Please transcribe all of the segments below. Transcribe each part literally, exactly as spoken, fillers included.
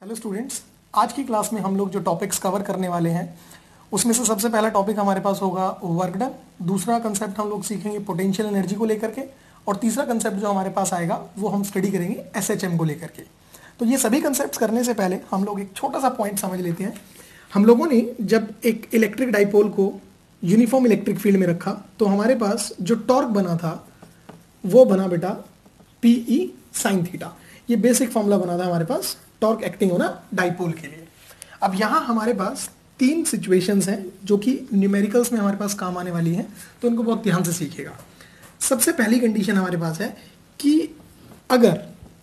Hello students, आज की class में हम लोग जो टॉपिक्स कवर करने वाले हैं उसमें से सबसे पहला टॉपिक हमारे पास होगा वर्क डन। दूसरा कंसेप्ट हम लोग सीखेंगे पोटेंशियल एनर्जी को लेकर के, और तीसरा कंसेप्ट जो हमारे पास आएगा वो हम स्टडी करेंगे एसएचएम को लेकर के। तो ये सभी कंसेप्ट करने से पहले हम लोग एक छोटा सा पॉइंट समझ लेते हैं। हम लोगों ने जब एक इलेक्ट्रिक डाइपोल को यूनिफॉर्म इलेक्ट्रिक फील्ड में रखा तो हमारे पास जो टॉर्क बना था वो बना बेटा पी ई साइन थीटा। ये बेसिक फॉर्मूला बना था हमारे पास टॉर्क एक्टिंग होना डाइपोल के लिए। अब यहां हमारे पास तीन सिचुएशंस हैं जो कि न्यूमेरिकल्स में हमारे पास काम आने वाली हैं, तो उनको बहुत ध्यान से सीखिएगा। सबसे पहली कंडीशन हमारे पास है कि अगर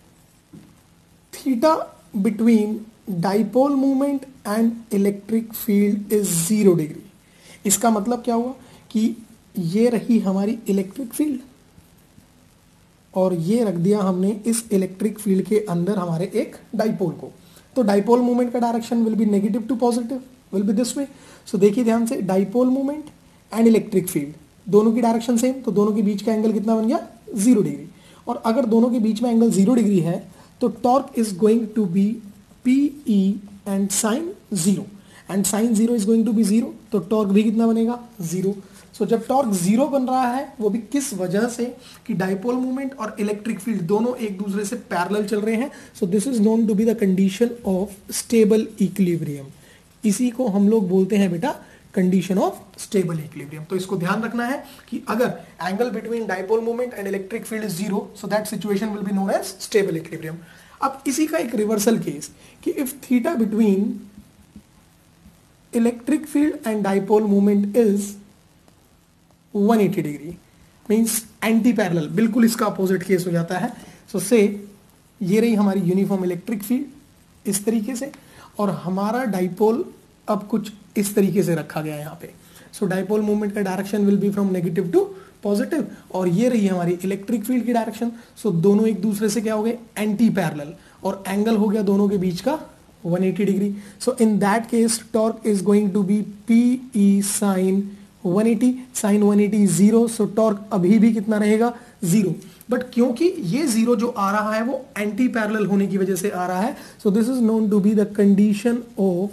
theta between dipole movement and electric field is zero degree, इसका मतलब क्या हुआ कि ये रही हमारी इलेक्ट्रिक फील्ड और ये रख दिया हमने इस इलेक्ट्रिक फील्ड के अंदर हमारे एक डाइपोल को। तो डाइपोल मूवमेंट का direction will be negative to positive, will be this way. So देखिए ध्यान से, dipole movement and electric field दोनों की डायरेक्शन सेम, तो दोनों के बीच का एंगल कितना बन गया, जीरो डिग्री। और अगर दोनों के बीच में एंगल जीरो डिग्री है तो torque is going to be P E and sine zero, and sine zero is going to be zero, तो टॉर्क भी कितना बनेगा, जीरो। सो so, जब टॉर्क जीरो बन रहा है वो भी किस वजह से कि डाइपोल मूवमेंट और इलेक्ट्रिक फील्ड दोनों एक दूसरे से पैरेलल चल रहे हैं। So this is known to be the condition of stable equilibrium. इसी को हम लोग बोलते हैं बेटा कंडीशन ऑफ स्टेबल इक्विलिब्रियम। तो इसको ध्यान रखना है कि अगर angle between dipole movement and electric field is zero, so that situation will be known as stable equilibrium. अब इसी का एक रिवर्सल केस कि if theta between electric field and dipole movement is one eighty degree, means anti parallel, बिल्कुल इसका opposite case हो जाता है। सो so, से ये रही हमारी यूनिफॉर्म इलेक्ट्रिक फील्ड इस तरीके से, और हमारा डाइपोल अब कुछ इस तरीके से रखा गया है यहाँ पे। सो डाइपोल मूवमेंट का direction will be from negative to positive, और ये रही हमारी इलेक्ट्रिक फील्ड की डायरेक्शन। सो so, दोनों एक दूसरे से क्या हो गए, एंटी पैरेलल, और एंगल हो गया दोनों के बीच का one eighty degree. So in that case torque is going to be P E sine one eighty, sine one eighty zero, so torque अभी भी कितना रहेगा, जीरो। बट क्योंकि ये जीरो जो आ रहा है वो एंटी पैरेलल होने की वजह से आ रहा है, so this is known to be the condition of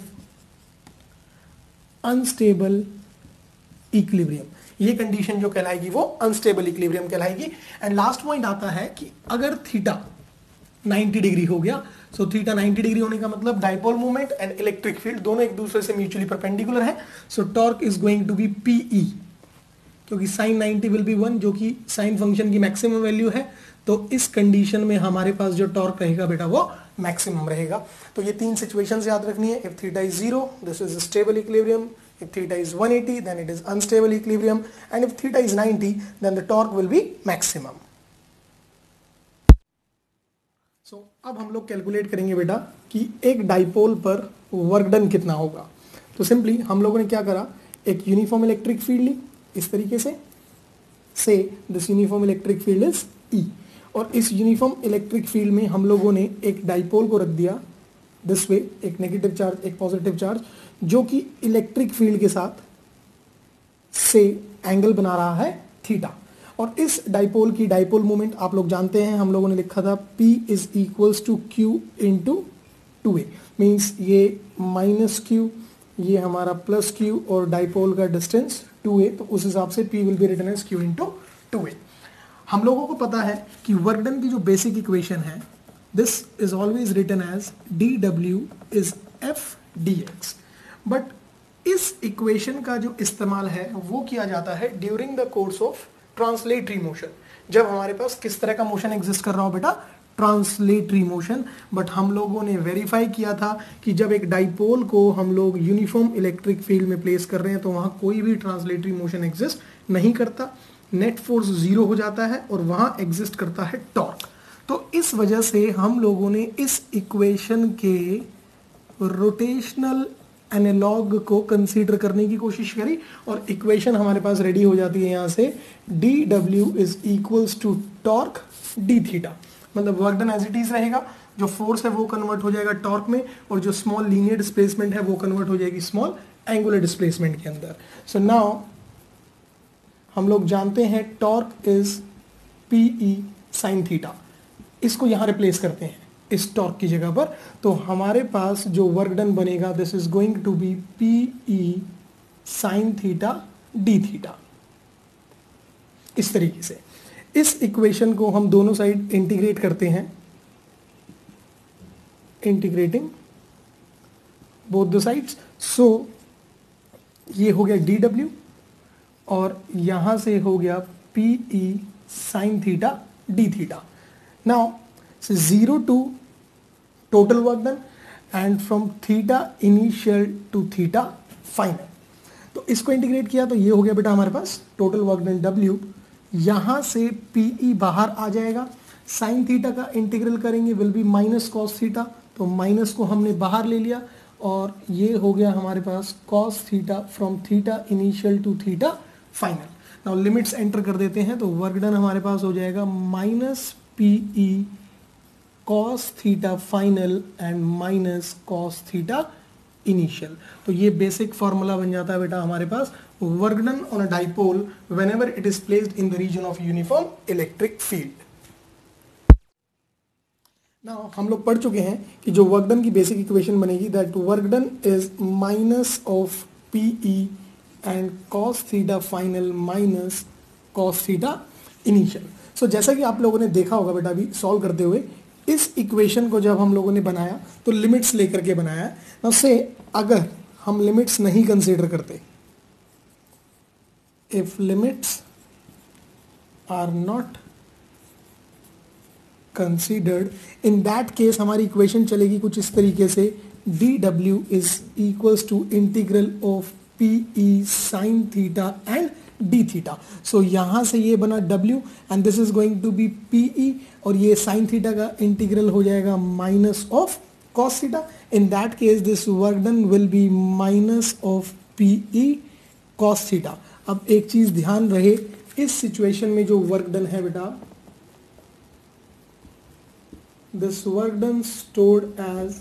unstable equilibrium. ये कंडीशन जो कहलाएगी वो अनस्टेबल इक्विलिब्रियम कहलाएगी। एंड लास्ट पॉइंट आता है कि अगर थीटा नाइंटी डिग्री हो गया, सो थीटा नाइंटी डिग्री होने का मतलब dipole movement and electric field दोनों एक दूसरे से म्यूचुअली परपेंडिकुलर है। So torque is going to be PE, क्योंकि sine ninety will be one, जो कि साइन फंक्शन की मैक्सिमम वैल्यू है। तो इस कंडीशन में हमारे पास जो टॉर्क रहेगा बेटा वो मैक्सिमम रहेगा। तो ये तीन सिचुएशंस याद रखनी है। If theta is zero, this is stable equilibrium. If theta is one eighty, then it is unstable equilibrium, and if theta is ninety, then the torque will be maximum. So, अब हम लोग calculate करेंगे बेटा कि एक dipole पर work done कितना होगा। तो सिंपली हम लोगों ने क्या करा, एक यूनिफॉर्म इलेक्ट्रिक फील्ड ली इस तरीके से, say this uniform electric field is E, और इस यूनिफॉर्म इलेक्ट्रिक फील्ड में हम लोगों ने एक डाइपोल को रख दिया दिस वे, एक नेगेटिव चार्ज एक पॉजिटिव चार्ज, जो कि इलेक्ट्रिक फील्ड के साथ से एंगल बना रहा है थीटा। और इस डाइपोल की डाइपोल मोमेंट आप लोग जानते हैं, हम लोगों ने लिखा था P is equals to Q into two A, means ये माइनस क्यू, ये हमारा प्लस क्यू, और डाइपोल का डिस्टेंस टू ए, तो उस हिसाब से P will be written as Q into two A. हम लोगों को पता है कि वर्क डन की जो बेसिक इक्वेशन है, this is always written as D W is F D X. But इस इक्वेशन का जो इस्तेमाल है वो किया जाता है during the course of translatory motion. जब हमारे पास किस तरह का मोशन एग्जिस्ट कर रहा हो बेटा, ट्रांसलेटरी मोशन। बट हम लोगों ने वेरीफाई किया था कि जब एक डाइपोल को हम लोग यूनिफॉर्म इलेक्ट्रिक फील्ड में प्लेस कर रहे हैं तो वहां कोई भी ट्रांसलेटरी मोशन एग्जिस्ट नहीं करता, नेट फोर्स जीरो हो जाता है और वहां एग्जिस्ट करता है टॉर्क। तो इस वजह से हम लोगों ने इस इक्वेशन के रोटेशनल एनालॉग को कंसीडर करने की कोशिश करी, और इक्वेशन हमारे पास रेडी हो जाती है यहां से, D W is equals to torque D theta. मतलब work done as it is रहेगा, जो फोर्स है वो कन्वर्ट हो जाएगा टॉर्क में, और जो स्मॉल लीनियर डिस्प्लेसमेंट है वो कन्वर्ट हो जाएगी स्मॉल एंगुलर डिस्प्लेसमेंट के अंदर। सो नाउ हम लोग जानते हैं torque is P E sine theta, इसको यहां रिप्लेस करते हैं इस टॉर्क की जगह पर, तो हमारे पास जो वर्क डन बनेगा this is going to be P E sine theta D theta, इस तरीके से। इस इक्वेशन को हम दोनों साइड इंटीग्रेट करते हैं, integrating both the sides, so ये हो गया डी डब्ल्यू और यहां से हो गया P E sine theta D theta. Now zero to total work done and from theta initial to theta final. तो इसको इंटीग्रेट किया तो ये हो गया बेटा हमारे पास टोटल वर्क डन डब्ल्यू, यहां से पीई बाहर आ जाएगा, साइन थीटा का इंटीग्रल करेंगे will be minus cos theta, तो माइनस को हमने बाहर ले लिया और ये हो गया हमारे पास cos theta from theta initial to theta final. Now limits enter कर देते हैं तो वर्क डन हमारे पास हो जाएगा minus PE cos theta final and minus cos theta initial. तो ये बेसिक फॉर्मूला बन जाता है बेटा हमारे पास work done on a dipole whenever it is placed in the region of uniform electric field. Now हम लोग पढ़ चुके हैं कि जो वर्क डन की बेसिक इक्वेशन बनेगी that work done is minus of PE and cos theta final minus cos theta initial. सो जैसा कि आप लोगों ने देखा होगा बेटा अभी सॉल्व करते हुए, इस इक्वेशन को जब हम लोगों ने बनाया तो लिमिट्स लेकर के बनाया। नाउ से अगर हम लिमिट्स नहीं कंसीडर करते, if limits are not considered, in that case हमारी इक्वेशन चलेगी कुछ इस तरीके से, D W is equals to integral of P E sine theta and D theta. So यहां से ये बना W and this is going to be PE और ये साइन थीटा का इंटीग्रल हो जाएगा minus of cos theta. In that case this work done will be minus of PE cos theta. अब एक चीज ध्यान रहे, इस सिचुएशन में जो वर्क डन है बेटा, this work done stored as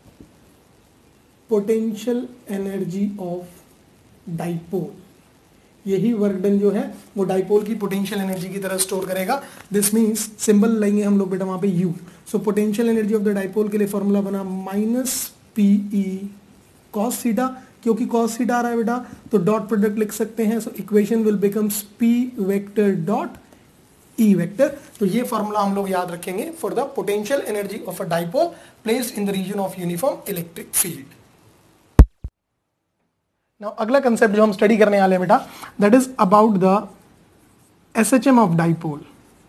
potential energy of dipole. यही वर्क डन जो है वो डाइपोल की पोटेंशियल एनर्जी की तरह स्टोर करेगा। दिस मींस सिंबल लेंगे हम लोग बेटा वहां पे U। So potential energy of the dipole के लिए फॉर्मूला बना माइनस पीई कॉस थीटा, क्योंकि कॉस थीटा आ रहा है बेटा तो डॉट प्रोडक्ट लिख सकते हैं। So equation will becomes P vector dot E vector. तो ये फॉर्मूला हम लोग याद रखेंगे for the potential energy of a dipole placed in the region of uniform electric field. Now अगला कंसेप्ट जो हम स्टडी करने वाले हैं बेटा that is about the S H M of dipole,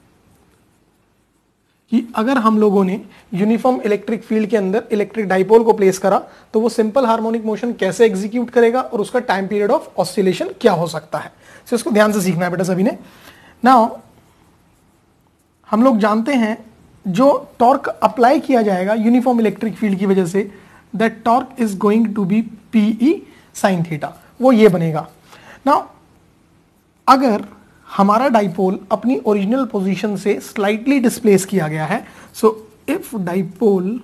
कि अगर हम लोगों ने यूनिफॉर्म इलेक्ट्रिक फील्ड के अंदर इलेक्ट्रिक डाइपोल को प्लेस करा तो वो सिंपल हार्मोनिक मोशन कैसे एग्जीक्यूट करेगा और उसका टाइम पीरियड ऑफ ऑसिलेशन क्या हो सकता है। सो इसको ध्यान से सीखना है बेटा सभी ने। नाउ हम लोग जानते हैं जो टॉर्क अप्लाई किया जाएगा यूनिफॉर्म इलेक्ट्रिक फील्ड की वजह से, that torque is going to be PE sine theta, वो ये बनेगा। नाउ अगर हमारा डाइपोल अपनी ओरिजिनल पोजीशन से स्लाइटली डिस्प्लेस किया गया है, so if dipole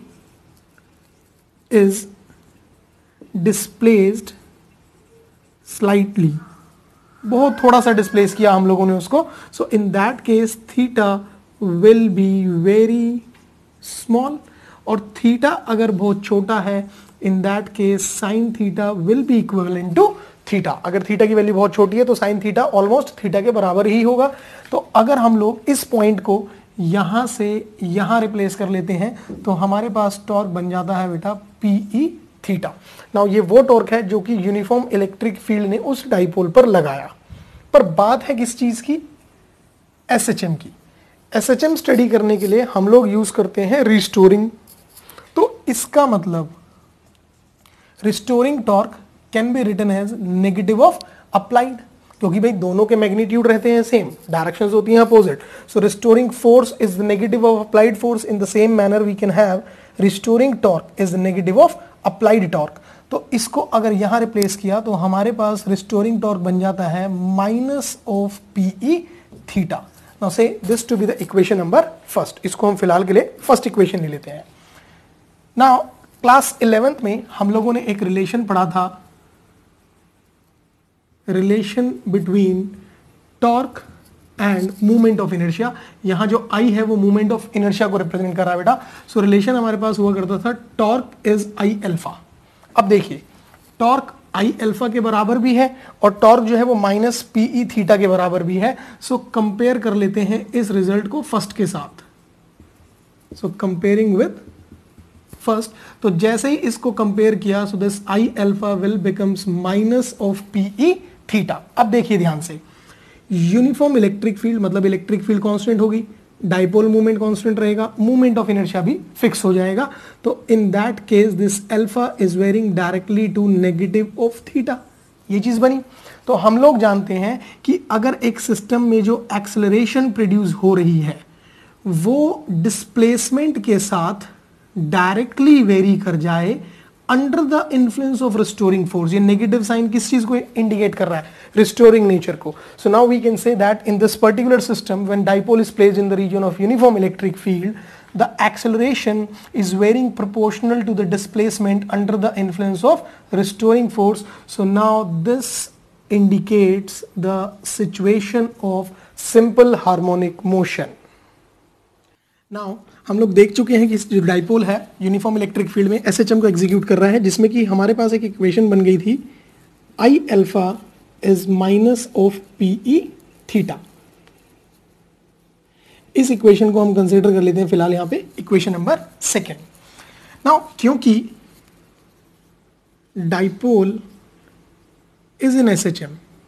is displaced slightly, बहुत थोड़ा सा डिस्प्लेस किया हम लोगों ने उसको, so in that case theta will be very small, और थीटा अगर बहुत छोटा है in that case sine theta will be equivalent to theta. अगर थीटा की वैल्यू बहुत छोटी है तो साइन थीटा ऑलमोस्ट थीटा के बराबर ही होगा। तो अगर हम लोग इस पॉइंट को यहां से यहां रिप्लेस कर लेते हैं तो हमारे पास टॉर्क बन जाता है बेटा पीई थीटा। नाउ ये वो टॉर्क है जो कि यूनिफॉर्म इलेक्ट्रिक फील्ड ने उस डाइपोल पर लगाया। पर बात है किस चीज की? एसएचएम की। एसएचएम स्टडी करने के लिए हम लोग यूज करते हैं रिस्टोरिंग। तो इसका मतलब restoring torque can be written as negative of applied, क्योंकि भाई दोनों के मैग्नीट्यूड रहते हैं सेम, डायरेक्शंस होती हैं opposite. So restoring force is the negative of applied force. In the same manner we can have restoring torque is the negative of applied torque. तो इसको अगर यहां रिप्लेस किया तो हमारे पास रिस्टोरिंग टॉर्क बन जाता है minus of PE theta. Now say this to be the equation number first. इसको हम फिलहाल के लिए फर्स्ट इक्वेशन ले लेते हैं। नाउ क्लास इलेवेंथ में हम लोगों ने एक रिलेशन पढ़ा था, relation between torque and movement of inertia. यहाँ जो आई है वो मूवमेंट ऑफ इनर्शिया को रिप्रेजेंट कर रहा है बेटा। सो रिलेशन हमारे पास हुआ करता था टॉर्क इज आई अल्फा। अब देखिए टॉर्क आई अल्फा के बराबर भी है और टॉर्क जो है वो माइनस पीई थीटा के बराबर भी है। सो so, कंपेयर कर लेते हैं इस रिजल्ट को फर्स्ट के साथ। सो कंपेयरिंग विद फर्स्ट, तो जैसे ही इसको कंपेयर किया so this I alpha will becomes minus of PE theta. अब देखिए ध्यान से, यूनिफॉर्म इलेक्ट्रिक फील्ड मतलब इलेक्ट्रिक फील्ड कांस्टेंट होगी, डाइपोल मूवमेंट कांस्टेंट रहेगा, मूवमेंट ऑफ इनर्शिया भी फिक्स हो जाएगा। तो in that case this alpha is varying directly to negative of theta. ये चीज बनी। तो हम लोग जानते हैं कि अगर एक सिस्टम में जो एक्सेलरेशन प्रोड्यूस हो रही है वो डिस्प्लेसमेंट के साथ डायरेक्टली वेरी कर जाए under the influence of restoring force. ये नेगेटिव साइन किस चीज को इंडिकेट कर रहा है? रिस्टोरिंग नेचर को। So now we can say that in this particular system when dipole is placed in the region of uniform electric field the acceleration is varying proportional to the displacement under the influence of restoring force. So now this indicates the situation of simple harmonic motion. Now हम लोग देख चुके हैं कि जो dipole है uniform electric field में SHM को एग्जीक्यूट कर रहा है, जिसमें कि हमारे पास एक इक्वेशन बन गई थी I alpha is minus of PE theta. इस इक्वेशन को हम कंसीडर कर लेते हैं फिलहाल यहां पे इक्वेशन नंबर सेकेंड। नाउ क्योंकि dipole is in SHM,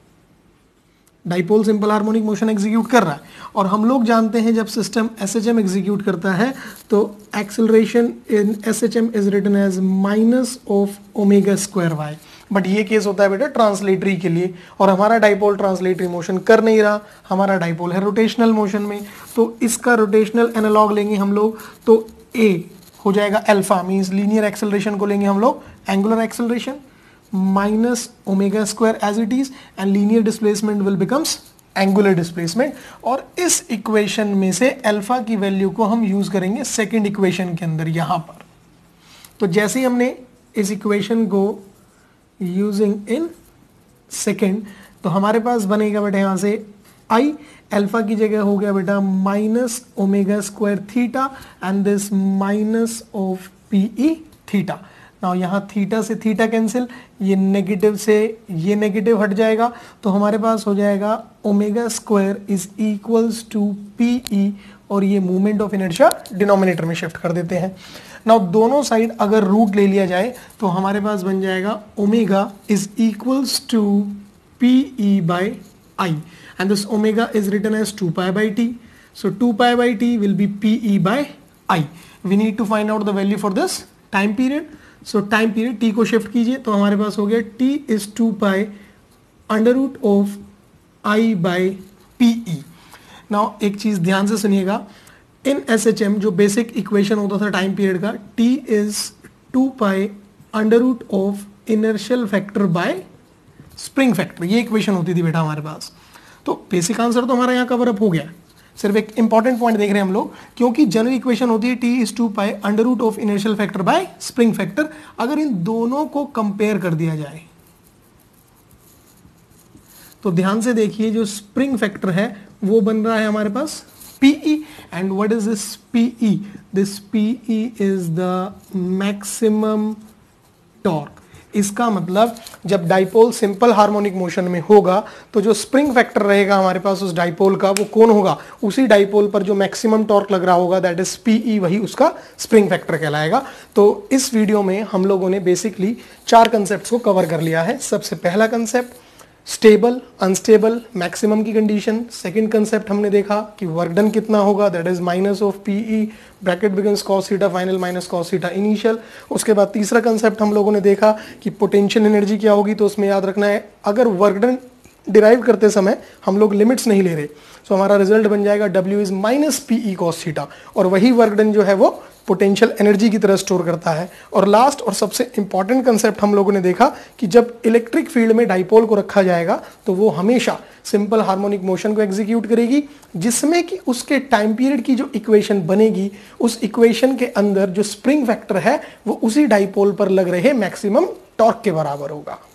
dipole simple harmonic motion execute कर रहा है और हम लोग जानते हैं जब सिस्टम एसएचएम एग्जीक्यूट करता है तो acceleration in SHM is written as minus of omega square Y. But ये केस होता है बेटा ट्रांसलेटरी के लिए और हमारा डाइपोल ट्रांसलेटरी मोशन कर नहीं रहा, हमारा डाइपोल है रोटेशनल मोशन में। तो इसका रोटेशनल एनालॉग लेंगे हम लोग तो ए हो जाएगा अल्फा, मींस लीनियर एक्सेलरेशन को लेंगे हम लोग angular acceleration minus omega square as it is and linear displacement will becomes angular displacement. और इस इक्वेशन में से अल्फा की वैल्यू को हम यूज करेंगे सेकेंड इक्वेशन के अंदर यहां पर। तो जैसे ही हमने इस इक्वेशन को यूजिंग इन सेकेंड तो हमारे पास बनेगा बेटा यहां से आई अल्फा की जगह हो गया बेटा minus omega square theta and this minus of PE theta. Now यहाँ थीटा से थीटा कैंसिल, ये नेगेटिव से ये नेगेटिव हट जाएगा तो हमारे पास हो जाएगा omega square is equals to PE और ये मूवमेंट ऑफ इनर्शिया डिनोमिनेटर में शिफ्ट कर देते हैं। नाउ दोनों साइड अगर रूट ले लिया जाए तो हमारे पास बन जाएगा omega is equals to PE by I and this omega is written as two pi by T. So two pi by T will be PE by I. We need to find out the value for this time period. So time period T को shift कीजिए तो हमारे पास हो गया T is two pi under root of I by PE. Now एक चीज ध्यान से सुनिएगा, इन एसएचएम जो बेसिक इक्वेशन होता था टाइम पीरियड का T is two pi under root of inertial factor by spring factor, ये इक्वेशन होती थी बेटा हमारे पास। तो बेसिक आंसर तो हमारा यहाँ कवर अप हो गया। सिर्फ एक इंपॉर्टेंट पॉइंट देख रहे हैं हम लोग, क्योंकि जनरल इक्वेशन होती है T is two pi under root of inertial factor by spring factor. अगर इन दोनों को कंपेयर कर दिया जाए तो ध्यान से देखिए जो स्प्रिंग फैक्टर है वो बन रहा है हमारे पास Pe and what is this Pe? This Pe is the maximum torque. इसका मतलब जब डाइपोल सिंपल हार्मोनिक मोशन में होगा तो जो स्प्रिंग फैक्टर रहेगा हमारे पास उस डाइपोल का वो कौन होगा? उसी डाइपोल पर जो मैक्सिमम टॉर्क लग रहा होगा दैट इज Pe, वही उसका स्प्रिंग फैक्टर कहलाएगा। तो इस वीडियो में हम लोगों ने बेसिकली चार कंसेप्ट को कवर कर लिया है। सबसे पहला कंसेप्ट स्टेबल अनस्टेबल मैक्सिमम की कंडीशन। सेकंड कंसेप्ट हमने देखा कि वर्क डन कितना होगा that is minus of PE bracket begins cos theta final minus cos theta initial. उसके बाद तीसरा कंसेप्ट हम लोगों ने देखा कि पोटेंशियल एनर्जी क्या होगी। तो उसमें याद रखना है अगर वर्क डन डिराइव करते समय हम लोग लिमिट्स नहीं ले रहे तो हमारा रिजल्ट बन जाएगा W is minus PE cos theta और वही वर्क डन जो है वो पोटेंशियल एनर्जी की तरह स्टोर करता है। और लास्ट और सबसे इंपॉर्टेंट कंसेप्ट हम लोगों ने देखा कि जब इलेक्ट्रिक फील्ड में डाइपोल को रखा जाएगा तो वो हमेशा सिंपल हार्मोनिक मोशन को एग्जीक्यूट करेगी, जिसमें कि उसके टाइम पीरियड की जो इक्वेशन बनेगी उस इक्वेशन के अंदर जो स्प्रिंग फैक्टर है वो उसी डाइपोल पर लग रहे मैक्सिमम टॉर्क के बराबर होगा।